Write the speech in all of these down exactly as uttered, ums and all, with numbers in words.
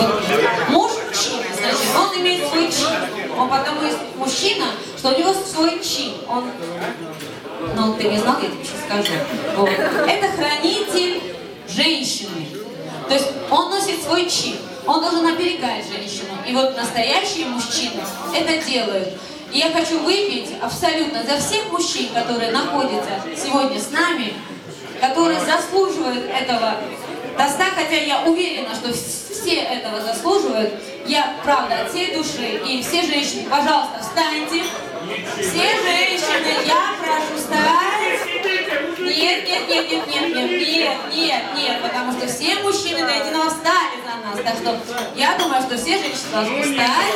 Вот мужчина, значит, он имеет свой чин. Он потому есть мужчина, что у него свой чин. Он, ну ты не знал, я тебе сейчас скажу. Вот. Это хранитель женщины. То есть он носит свой чин. Он должен оберегать женщину. И вот настоящие мужчины это делают. И я хочу выпить абсолютно за всех мужчин, которые находятся сегодня с нами, которые заслуживают этого тоста, хотя я уверена, что все этого заслуживают. Я, правда, от всей души. И все женщины, пожалуйста, встаньте. Все женщины, я прошу встать. Нет, нет, нет, нет, нет, нет, нет, нет, нет, потому что все мужчины до единого встали за нас. Так что я думаю, что все женщины должны встать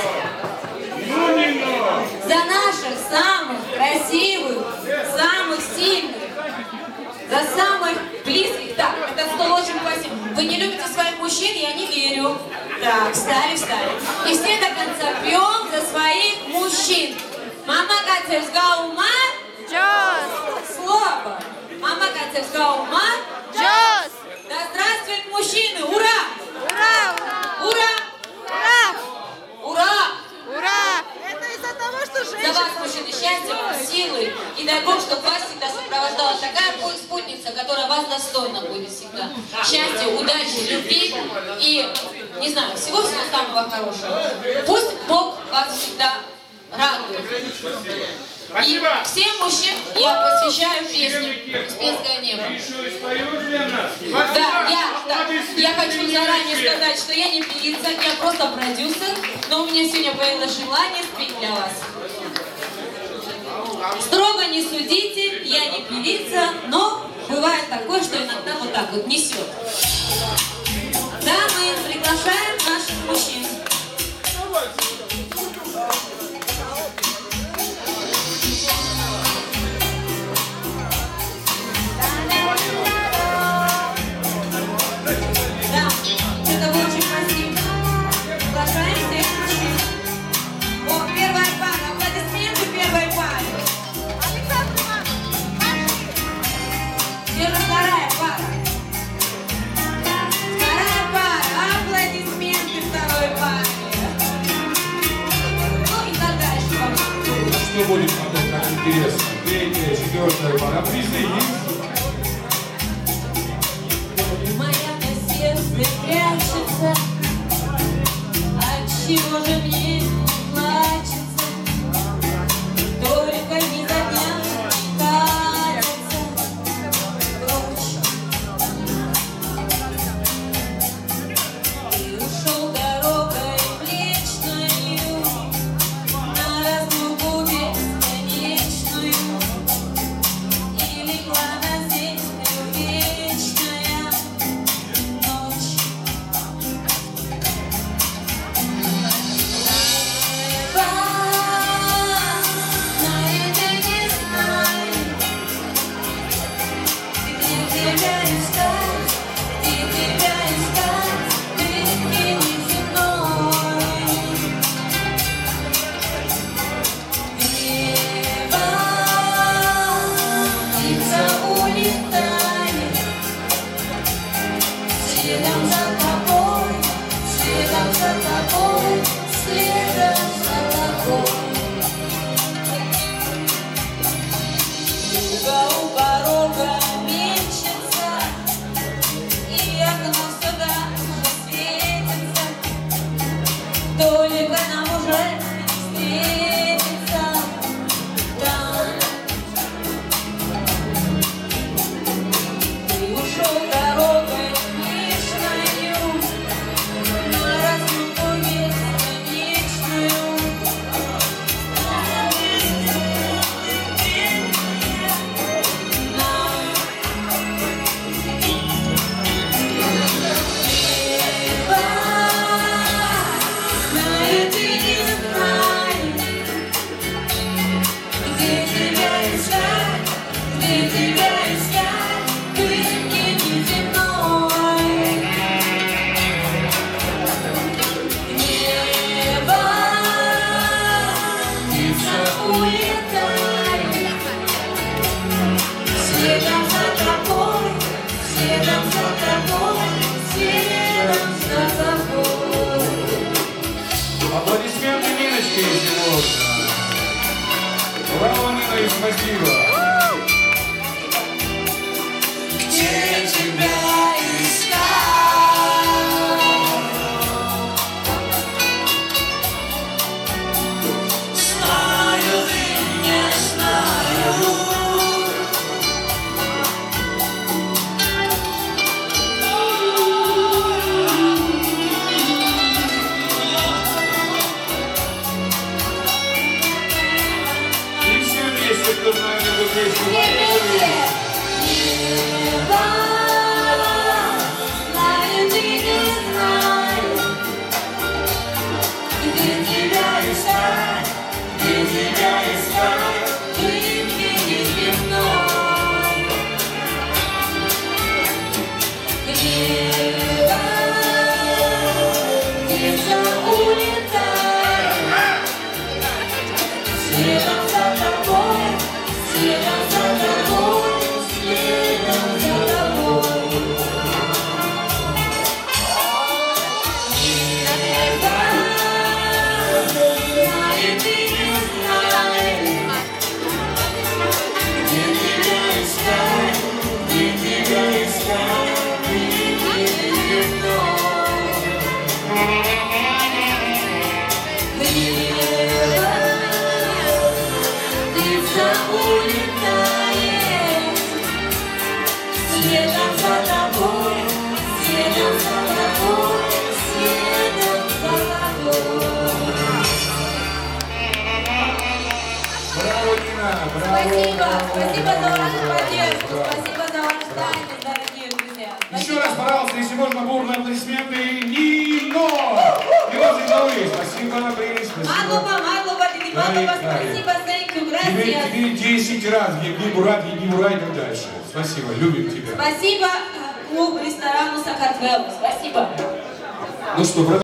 за наших самых красивых, самых сильных, за самых близких. Так, это стол очень красиво. Вы не любите своих мужчин, я не верю. Так, встали, встали. И все до конца пьем за своих мужчин. Мама Катя Гаума. Джос. Слабо. Мама Катя Гаума. Джос. Да здравствуют мужчины. Ура! Ура! Ура! Ура! Ура! Ура! Это из-за того, что За женщина... вас, мужчины, счастья вам, силы. И дай Бог, чтобы вас всегда сопровождала такая спутница, которая вас достойна будет всегда. Счастья, удачи, любви и, не знаю, всего-всего самого хорошего. Пусть Бог вас всегда радует. И всем мужчин я посвящаю песню «Успенское небо». Да, я, да, я хочу заранее сказать, что я не певица, я просто продюсер, но у меня сегодня появилось желание спеть для вас. Строго не судите, я не певица, но бывает такое, что иногда вот так вот несет. Да, мы приглашаем наших мужчин. Что будет потом, как интересно? Третья, четвертая пара. Призы есть? Моя на сердце прячется, отчего же мне плачется, только не за дня катится прочь. Ты ушел дорогой млечною, на разлуку бесконечную, и легла Аплодисменты Ниночке сегодня. Браво, Нина, и спасибо. Где тебя искать? Знаю и не знаю. И все вместе, кто знает эту песню. Следом за тобой, следом за тобой, следом за тобой. Знает и не знает, где тебя искать, где тебя искать, приди вновь. Птица улетает, следом за тобой, следом за тобой, следом за тобой. Браво, Нина, браво. Спасибо, спасибо за вашу Браво, поддержку, браво. спасибо за ваш танец, дорогие друзья. Еще Спасибо. раз, пожалуйста, если можно, бурные аплодисменты Нино! Милосы Голови, спасибо, прелесть, спасибо. Мадлоба, мадлоба, Дidi Дарья, Мадлоба, Дарья. спасибо, thank you, Тебе, gracias. тебе десять раз, еби Бурат, еби Бура и так дальше. Спасибо, любим тебя. Спасибо клубу, ресторану Сакартвелу, спасибо. Ну что, брат?